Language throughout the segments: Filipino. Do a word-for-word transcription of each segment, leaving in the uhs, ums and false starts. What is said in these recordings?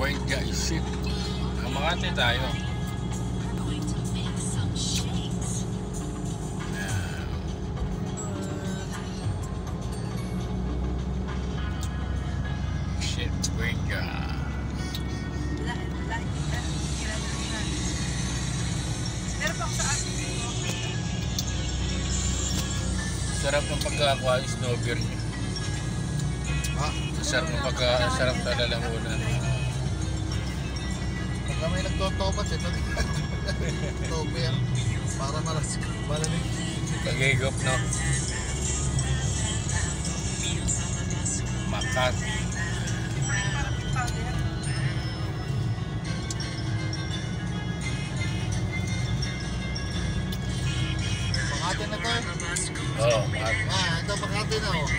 Buenga isip. Ang Makati tayo. Shit, Buenga. Meron pa ako sa atin dito. Sarap ng pagkakakuha yung snow beer niya. Ha? Sarap ng pagkakasarap sa lalamunan. Pagka may nagtotopat ito. Tober. Para malas. Malamig. Pag-igop, no? Makati. Parang powder. Makati na to. Oo, oh, Makati. Ah, ito Makati na oh.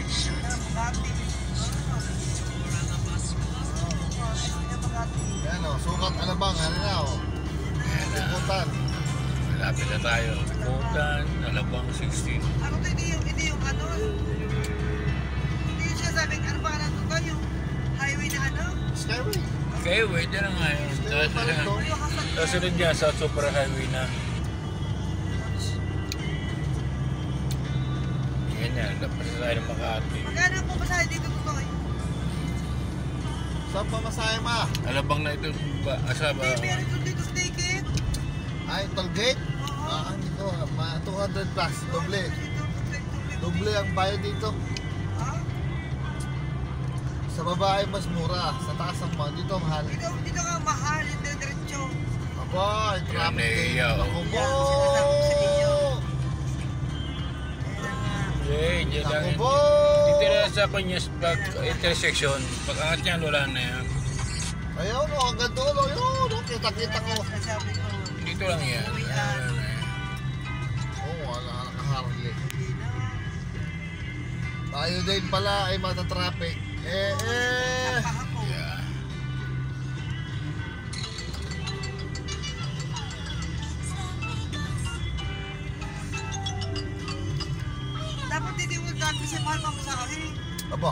Yan oh, sukat alabang. Ano na oh. Ayan na. Ikutan. Malapit na tayo. Kutan, Alabang sixteen. Ano to, hindi yung, hindi yung ano. Hindi yung siya sabing, ano pa lang to, yung highway na ano. Skyway. Okay, wait na nga yun. Skyway pa rin to. Yung kasal. Tapos sunod niya sa super highway na. Yan yan, dapat na tayo ng Makati. Magkano po ba sa dito to eh? Saan pa masaya ma? Alabang na ito ba? Asa ba? Hindi, meron to dito sa ticket. Ay, toll gate? Oo. Ah, dito. Ma- two hundred plus. Doble. Dito, dito, Doble ang bayad dito. Ah? Sa baba ay mas mura. Sa taas ang mahal. Dito mahal. Dito, dito ka mahal, hindi diretso. Aba, ay traffic Yan, din. eh, Ako po! Yan, sinasabi ko sa inyo. Eh, dyan lang. Ako po! Dito na sa kanyas pag intersection. Pag angat niyan, wala na yan. Ayaw no, hanggang doon. Ayun, no, kita-kita ko. Sinasabi ko. Dito lang yan. Wala na yan. Oo, oh, wala nakaharli. Hindi na. Tayo din pala ay matatraffic. Eh, eh. Sapa ako. Yeah. Dapat hindi mo dati kasi mahal pa mo sa akin. Aba.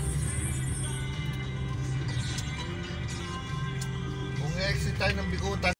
Kung exit tayo ng Bikutan,